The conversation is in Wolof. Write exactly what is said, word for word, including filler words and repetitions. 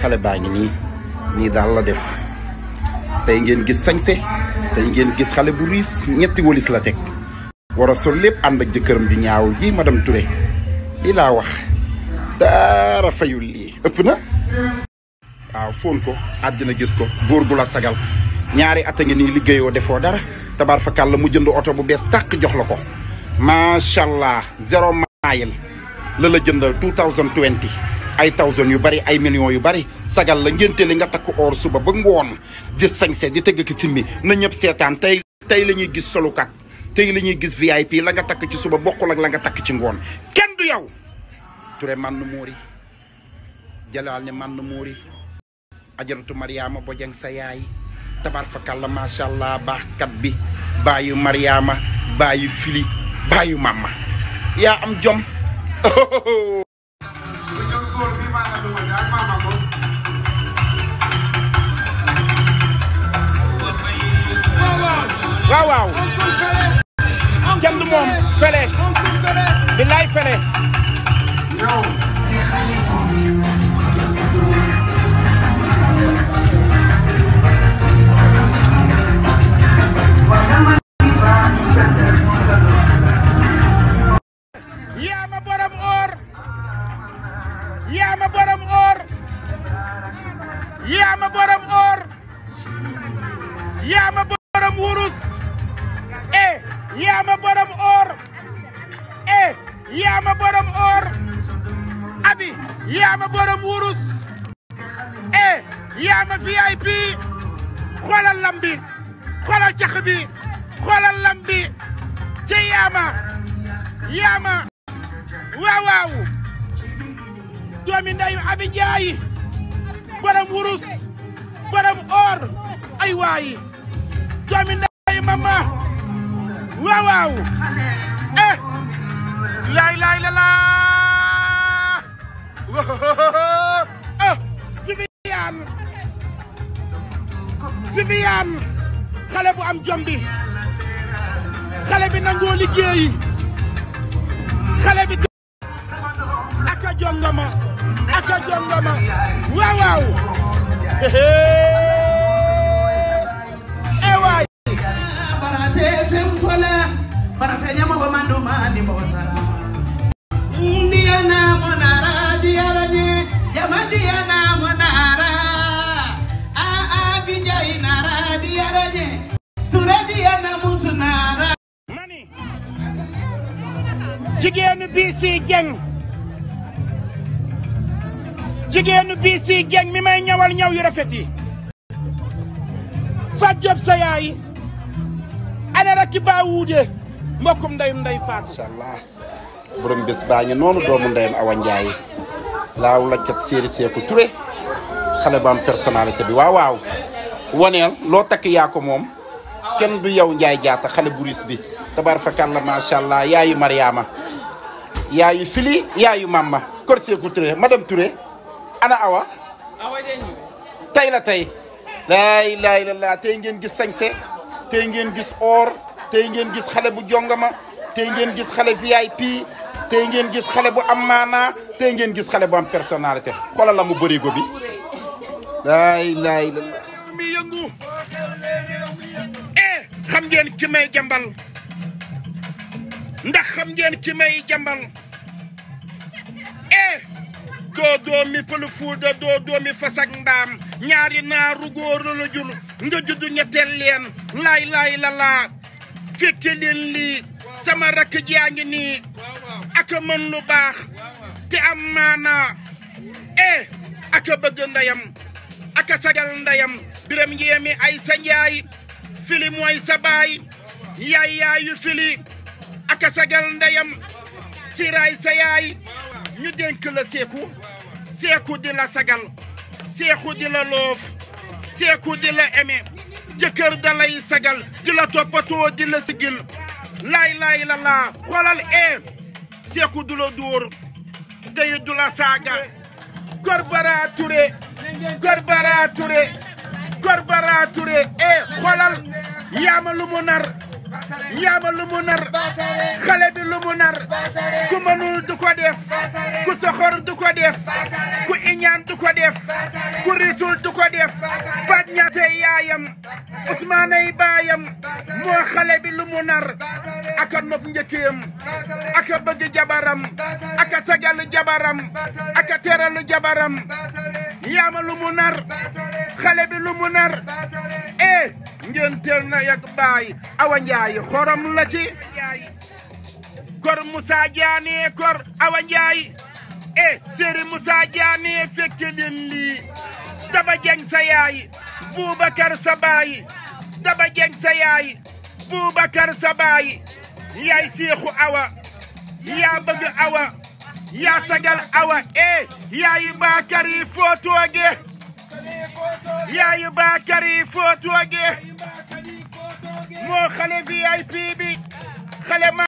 xale baa ngi nii nii daal la def tey ngeen gis sañse tey ngeen gis xale bu riis ñetti wolis la teg war a sol lépp ànd ak jëkkëram ju ñaaw ji madame Touré lii laa wax dara fayul lii ëpp na waaw foon ko àddina gis ko góor gu la sagal ñaari at a ngi nii liggéeyoo defoo dara tabaar fakal la mu jënd oto bu bees tàq jox la ko macha allah zéro mile la la jëndal two thousand twenty ay thousand yu bari ay millions yu bari sagal la ngénte li nga takk or suba ba ngoon di sañse di tëgg ki timmi na ñëpp seetaan tey tey la ñuy gis solukat tey la ñuy gis V I P la nga takk ci suba bokkul ak la nga takk ci ngoon kenn du yow Touré man moori jalaal ne man moori ajaratu Mariama Bojang sa yaay tabaar fakal la macha allah baaxkat bi baayu Mariama baayu Fili baayu Mama yaa am jom waaw waaw kenn du moom fele billaay fele yaa ma borom or yaa ma borom or yaa ma borom or yaa ma borom wurus eh yaa ma borom or eh yaa ma borom or abi yaa ma borom wurus eh yaa ma V I P xoolal lambi xoolal cax bi xoolal lambi ci yaa ma yaa ma waaw waaw doomi nday abi jaay borom wurus borom or ay waay doomi nday mama waaw waaw eh laay laay la la ah Viviane Viviane xale bu am jom bi xale bi nangoo liggéeyi xale bi aka jongama aka jongama waaw waaw eh waay barate fem fola barate nyama ba mando mandi bo sara ndiana monara diarane jama diana monara a a bijay nara diarane Touré diana musnara mani jigéenu bii si jeng jigéenu bii si jeng mi may ñawal ñaw yu rafet yi Fat Diop sa yaay ana rakki baa wuude mbokkum ndeyum ndey Fatou incha allah borom bés baa ngi noonu doomu ndeyam Awa Ndiaye laaw la cat séeri Sékou Touré xale ba am personnalité bi waaw waaw waneel loo takk yaa ko moom kenn du yow Ndiaye jaata xale bu riis bi tabaar fakal la macha allah yaayu Mariama yaayu Fili yaayu Mama kor Sékou Touré madame Touré ana Awa tey la tey laay laay la laa tey ngeen gis sañse tey ngeen gis or tey ngeen gis xale bu jongama tey ngeen gis xale V I P tey ngeen gis xale bu am maanaa tey ngeen gis xale bu am personnalité xoolal la mu bërigo bi laay laay la laa mi yëngu eh xam ngeen ki may jambal ndax xam ngeen ki may jambal eh doo doomi pël fuuda doo doomi fasak mbaam ñaari naaru góor la jul nga juddu ñetteel leen laay laay la laa fekke leen lii sama rakk jaa ngi nii aka mën lu baax te am maana eh aka bëgg ndeyam aka sagal ndeyam biram yéemi ay sa njaay Fili mooy sa baay yaay yaayu Fili aka sagal ndeyam siraay sa yaay ñu dénk la Sékou Sékou di la sagal Sékou di la loof Sékou di la aimé jëkkër da lay sagal di la toppatoo di la sigil laay laay la laa xoolal e Sékou du la dóor tey du la saaga Kor Bara Touré Kor Bara Touré Kor Bara Touré e xoolal yaama lu mu nar yaama lu mu nar xale bi lu mu nar ku mënul du ko def ku soxor du ko def ku iñaan du ko def ku risul du ko def Fat Ñaase yaayam Ousmane ay baayam moo xale bi lu mu nar aka nopp njëkkeem aka bëgg jabaram aka sagal jabaram aka teral jabaram yaama lu mu nar xale bi lu mu nar eh ngeen teel na yak baay Awa Njaay xorom la ci kor Moussa Diané kor Awa Njaay eh Seri Moussa Diané fekke leen lii Daba Jeng sa yaay Boubacar sa baay Daba Jeng sa yaay Boubacar sa baay yaay Seexu Awa yaa bëgg Awa yaa sagal Awa eh yaayu Bakary foo tooge yaayu Bakary foo tooge moo xale V I P bi xale